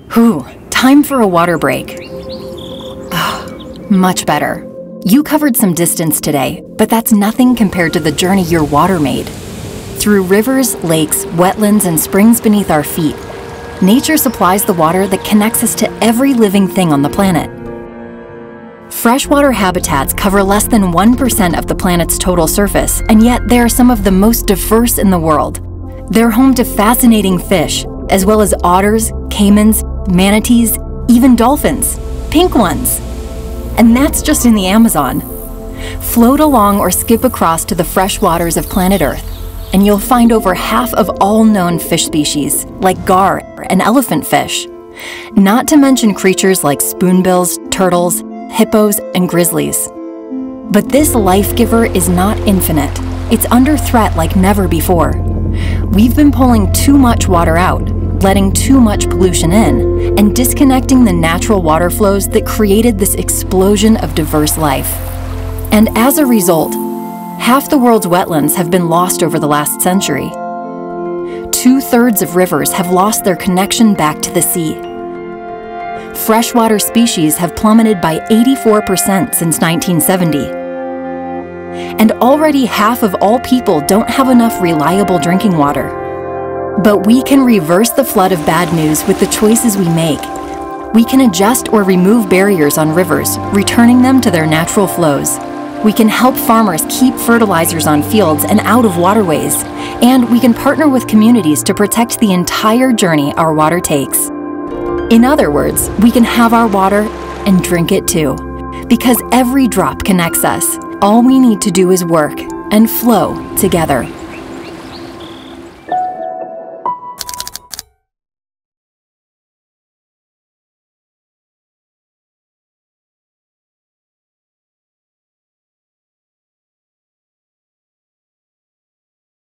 Whew, time for a water break. Much better. You covered some distance today, but that's nothing compared to the journey your water made. Through rivers, lakes, wetlands, and springs beneath our feet, nature supplies the water that connects us to every living thing on the planet. Freshwater habitats cover less than 1% of the planet's total surface, and yet they are some of the most diverse in the world. They're home to fascinating fish, as well as otters, caimans, manatees, even dolphins, pink ones. And that's just in the Amazon. Float along or skip across to the fresh waters of planet Earth, and you'll find over half of all known fish species, like gar and elephant fish. Not to mention creatures like spoonbills, turtles, hippos, and grizzlies. But this life giver is not infinite. It's under threat like never before. We've been pulling too much water out, letting too much pollution in, and disconnecting the natural water flows that created this explosion of diverse life. And as a result, half the world's wetlands have been lost over the last century. 2/3 of rivers have lost their connection back to the sea. Freshwater species have plummeted by 84% since 1970. And already half of all people don't have enough reliable drinking water. But we can reverse the flood of bad news with the choices we make. We can adjust or remove barriers on rivers, returning them to their natural flows. We can help farmers keep fertilizers on fields and out of waterways. And we can partner with communities to protect the entire journey our water takes. In other words, we can have our water and drink it too. Because every drop connects us. All we need to do is work and flow together.